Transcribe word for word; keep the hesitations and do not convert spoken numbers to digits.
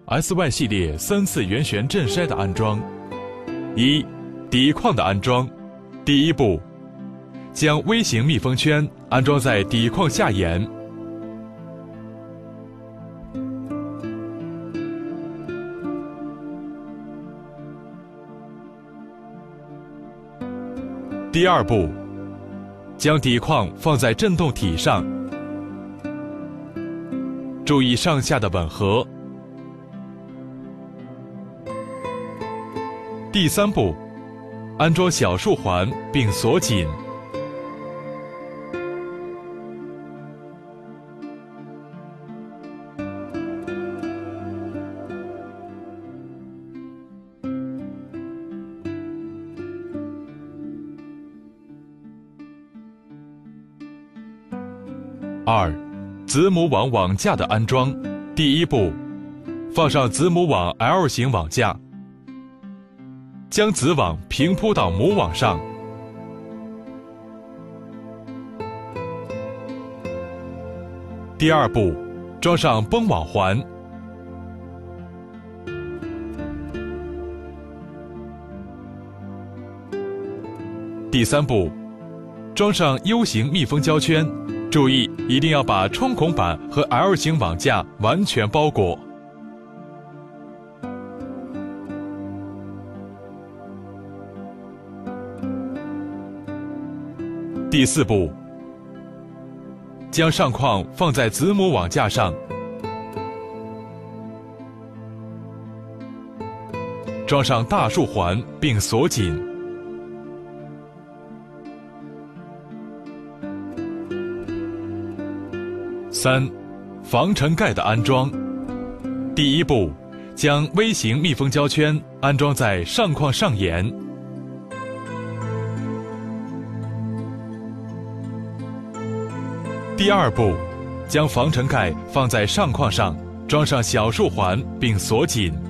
S Y 系列三次圆旋振筛的安装。一、底框的安装。第一步，将微型密封圈安装在底框下沿。第二步，将底框放在振动体上，注意上下的吻合。第三步，安装小束环并锁紧。二、子母网网架的安装。第一步，放上子母网 L 型网架，将子网平铺到母网上。第二步，装上绷网环。第三步，装上 U 型密封胶圈。注意，一定要把冲孔板和 L 型网架完全包裹。第四步，将上框放在子母网架上，装上大束环并锁紧。三、防尘盖的安装。第一步，将微型密封胶圈安装在上框上沿。第二步，将防尘盖放在上框上，装上小束环并锁紧。